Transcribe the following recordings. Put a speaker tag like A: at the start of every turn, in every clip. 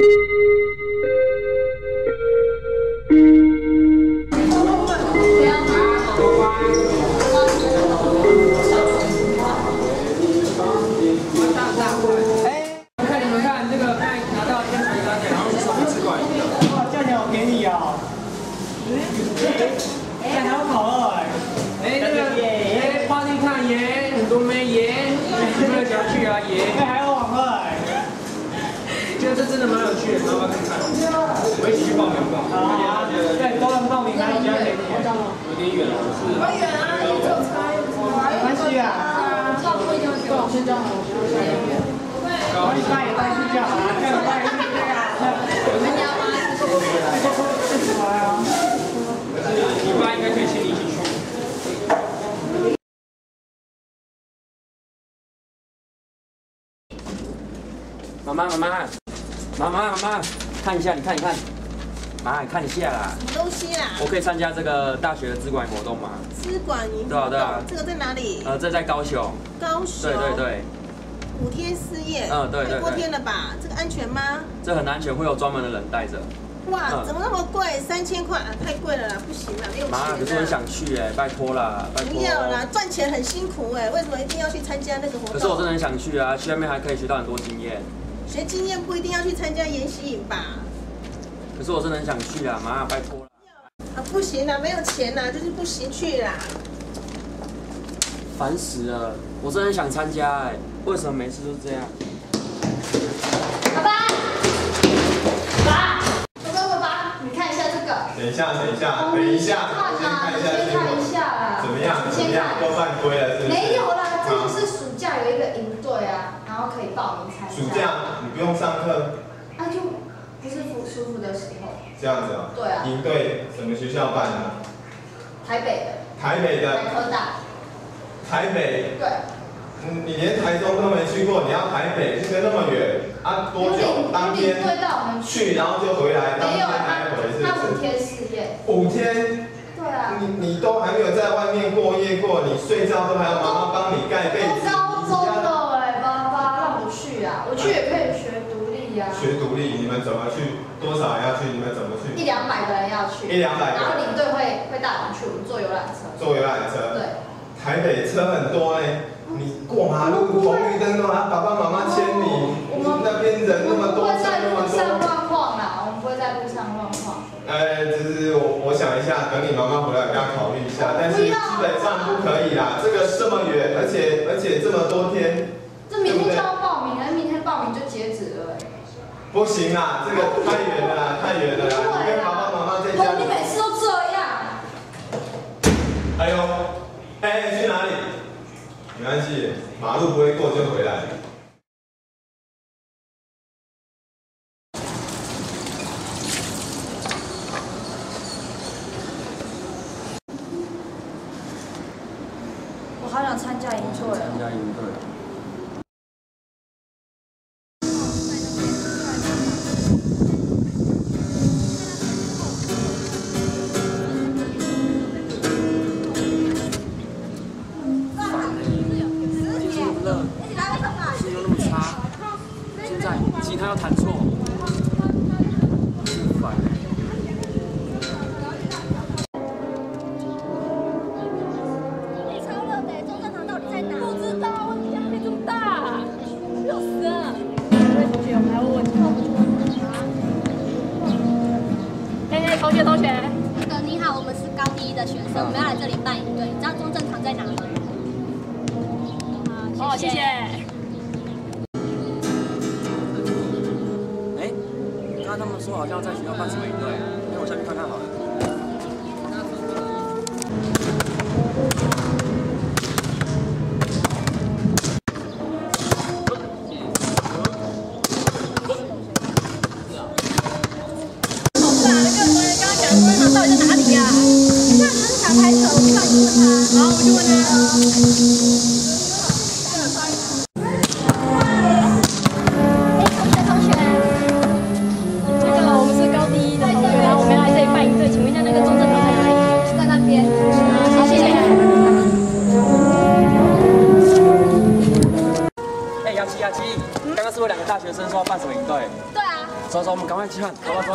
A: 这真的蛮有趣的，要不要看看？我们一起去报名吧。对，多人报名还有加给你。有点远了，是。好远啊！你走差，没关系啊。差不多一定要给我先叫好，我下医院。我礼拜也带去就好了，下礼拜也去啊。有参加吗？礼拜应该可以请你一起去。 妈妈，看一下，你看，妈，你看一下啦。
B: 什么东西啦？
A: 我可以参加这个大学的资管活动吗？
B: 资管营
A: 对啊。
B: 这个在哪里？
A: 这在高雄。
B: 高雄。
A: 对。
B: 5天4夜。
A: 对。
B: 太多天了吧？这个安全吗？
A: 这很安全，会有专门的人带着。
B: 哇，怎么那么贵？3000块，太贵了啦，不行啦，没有钱。
A: 妈，可是我很想去哎，拜托啦，拜托。
B: 不要啦，赚钱很辛苦哎，为什么一定要去参加那个活动？
A: 可是我真的很想去啊，去那边还可以学到很多经验。
B: 学经验不一定要去参加研习营吧？
A: 可是我真的很想去啊，妈，拜托啦。
B: 啊，不行啦，没有钱啦，就是不行去啦。
A: 烦死了，我真的很想参加哎，为什么每次都这样？
C: 爸爸，你看一下这个。
D: 等一下，先看一下，怎么样？都犯规了是不是？
C: 没有啦，这就是暑假有一个营队啊，然后可以报名参加。
D: 暑假你不用上课？
C: 啊，就不是舒服的时候。
D: 这样子啊？
C: 对啊。
D: 营队什么学校办的？
C: 台北的。
D: 台北的。
C: 台科大。
D: 台北。
C: 对。
D: 你连台中都没去过，你要台北，那么远啊？多久？当天去，然后就回来，当天来回是不是？
C: 他5天4夜。
D: 5天？
C: 对啊。
D: 你都还没有在外面过夜过，你睡觉都还要妈妈帮你盖被子。
C: 高中了哎，爸爸让我去啊，我去也可以学独立呀。
D: 学独立，你们怎么去？多少人要去？你们怎么去
C: ？100-200个人要去。
D: 100-200个。
C: 然后领队会带我们去，我们坐游览车。
D: 坐游览车。
C: 对。
D: 台北车很多哎。 你过马路，红绿灯都还爸爸妈妈牵你，那边人那么多，车那么多。我们不会在路上乱晃啦，我们不会在路上乱晃。 就是我想一下，等你妈妈回来，要考虑一下。但是基本上不可以啦，这个这么远，而且这么多天。
C: 这明天就要报名了，明天报名就截止了。
D: 不行啦，这个太远了啦，太远了啦。你跟爸爸妈妈在家。
C: 你每次都这样。
D: 哎呦，去哪里？ 没关系，马路不会过就回来。
C: 我好想参加营队。
A: 参加营队。吉他要弹错，真烦。
E: 超热的，中正堂到底在哪？不知道，为什么可以这么大？热死了！各位同学，我们来问问题。同学。
F: 你好，我们是高一的学生，我们要来这里办营队。你知道中正堂在哪吗？
E: 好，谢谢。
A: 他们说好像在学校办什么营队，那我下去看看好了。
E: 那个昨天刚刚讲中正堂到底在哪里呀？那你们是想开车，我们上去问他。好，我们去问他。
A: 刚刚是不是2个大学生说要办什么营队？
F: 对啊，
A: 走，我们赶快集合，走。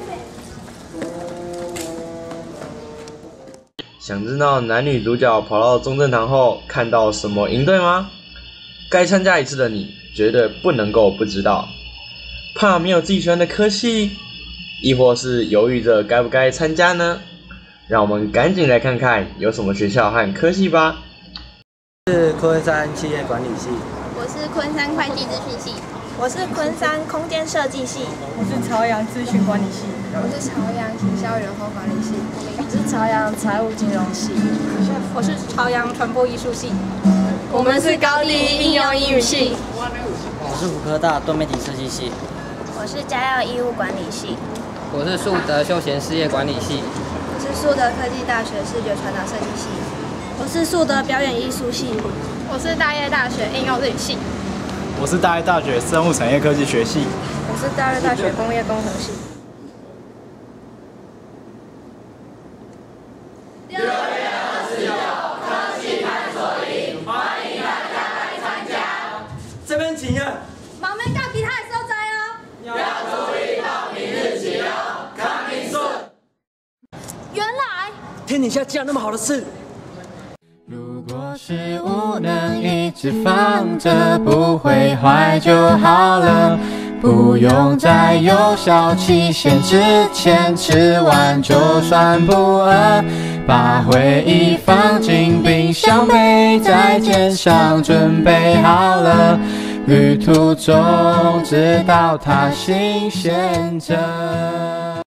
G: 想知道男女主角跑到中正堂后看到什么营队吗？该参加一次的你绝对不能够不知道。怕没有自己喜欢的科系，亦或是犹豫着该不该参加呢？让我们赶紧来看看有什么学校和科系吧。
H: 是昆山企业管理系。
F: 我是昆山会计资讯系。
B: 我是昆山空间设计系。
I: 我是朝阳资讯管理系。
C: 我是朝阳行销人后管理系。我是朝阳财务金融系。
E: 我是朝阳传播艺术系。
C: 我们是高第应用英语系。
H: 我是辅科大多媒体设计系。
J: 我是嘉耀医务管理系。
K: 我是树德休闲事业管理系。
C: 我是树德科技大学视觉传达设计系。
E: 我是树德表演艺术系。
C: 我是大业大学应用日语系。
L: 我是大业大学生物产业科技学系。
C: 我是大业大学工业工程系。
M: 6月26科技探索营，欢迎大家来参加。
H: 这边请啊！
E: 旁边教其他的所在哦。
M: 要注意报名日期哦 ，Coming soon。
E: 原来
H: 天底下竟然那么好的事。
N: 如果事物能一直放着，不会坏就好了，不用在有效期限之前吃完就算不饿，把回忆放进冰箱，背在肩上，准备好了，旅途中直到它新鲜着。